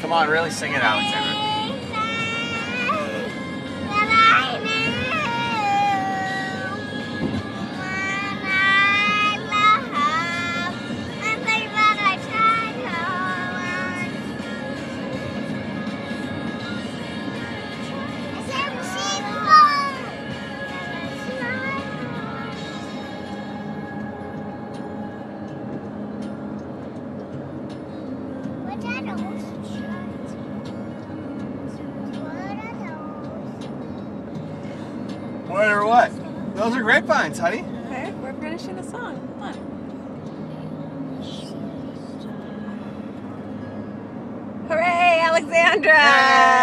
Come on, really sing it, Alexandra. What or what? Those are grapevines, honey. Okay, we're finishing a song. Come on. Hooray, Alexandra! Yay!